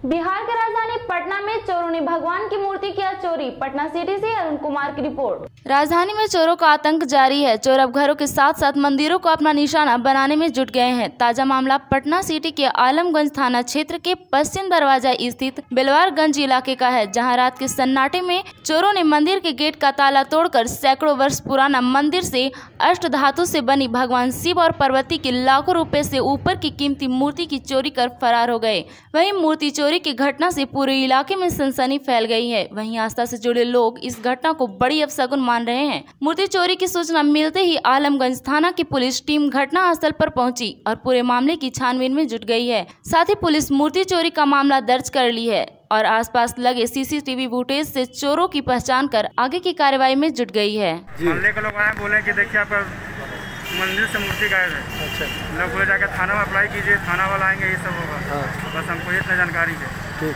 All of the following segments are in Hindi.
बिहार की राजधानी पटना में चोरों ने भगवान की मूर्ति किया चोरी। पटना सिटी से अरुण कुमार की रिपोर्ट। राजधानी में चोरों का आतंक जारी है। चोर अब घरों के साथ साथ मंदिरों को अपना निशाना बनाने में जुट गए हैं। ताजा मामला पटना सिटी के आलमगंज थाना क्षेत्र के पश्चिम दरवाजा स्थित बेलवारगंज इलाके का है, जहां रात के सन्नाटे में चोरों ने मंदिर के गेट का ताला तोड़कर सैकड़ों वर्ष पुराना मंदिर से अष्ट धातु से बनी भगवान शिव और पार्वती की लाखों रुपए से ऊपर की कीमती मूर्ति की चोरी कर फरार हो गए। वहीं मूर्ति चोरी की घटना से पूरे इलाके में सनसनी फैल गई है। वहीं आस्था से जुड़े लोग इस घटना को बड़ी अपशगुन मान रहे हैं। मूर्ति चोरी की सूचना मिलते ही आलमगंज थाना की पुलिस टीम घटना स्थल पर पहुंची और पूरे मामले की छानबीन में जुट गई है। साथ ही पुलिस मूर्ति चोरी का मामला दर्ज कर ली है और आसपास लगे सीसीटीवी फुटेज से चोरों की पहचान कर आगे की कार्रवाई में जुट गई है। मोहल्ले के लोग आए, बोले कि देखिए आप मंदिर से मूर्ति गायब है। अच्छा, लोग बोले जाकर थाना में अप्लाई कीजिए, थाना वाला आएंगे, ये सब होगा। हाँ। बस हमको इतना जानकारी है। ठीक।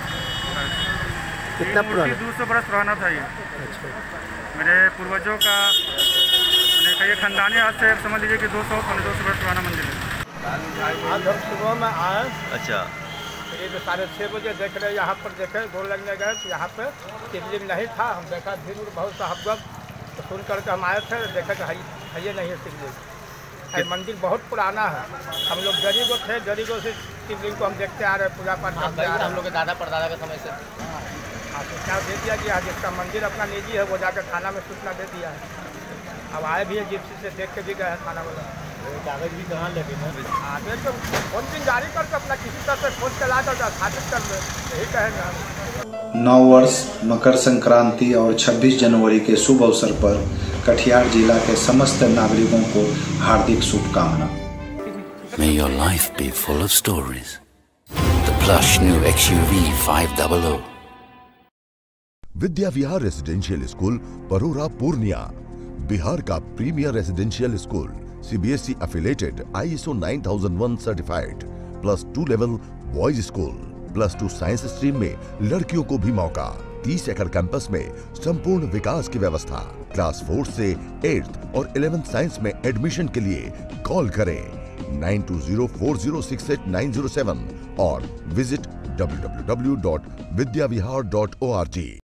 कितना पुराना? 200 बरस पुराना था ये। अच्छा। मेरे पूर्वजों का कई खानदानी आज से समझ लीजिए कि 200 बरस पुराना मंदिर है। आज हम सुबह में आए। अच्छा। ये 6:30 बजे देख रहे, यहाँ पर देखे, गोल लगने गए तो यहाँ पे शिवलिंग नहीं था। हम देखा भीड़ बहुत सा हब्बत, तो सुन करके हम आए थे, देखा कि है नहीं है शिवलिंग। मंदिर बहुत पुराना है। हम लोग गरीबों थे, गरीबों से शिवलिंग को हम देखते आ रहे, पूजा पाठ करते आ रहे। हम लोग के दादा परदादा के समय से सूचना दे दिया गया है, जिसका मंदिर अपना निजी है वो जाकर थाना में सूचना दे दिया है। अब आए भी है, जिप्सी से देख के भी गए हैं थाना वाला। कागज भी कहाँ लगे आगे तो फोन पिन जारी करके अपना किसी तरह से फोन चला कर स्थापित कर दे, यही कहेंगे। नववर्ष, मकर संक्रांति और 26 जनवरी के शुभ अवसर पर कटिहार जिला के समस्त नागरिकों को हार्दिक शुभकामना। May your life be full of stories. The plush new XUV 500. Vidya Vihar residential school Parora Purnia Bihar का premier residential school, CBSE affiliated, ISO 9001 certified, +2 level boys school, +2 science stream में लड़कियों को भी मौका। 30 एकड़ कैंपस में संपूर्ण विकास की व्यवस्था। क्लास 4 से 8th और 11th साइंस में एडमिशन के लिए कॉल करें 9204068907 और विजिट www.vidyavihar.org।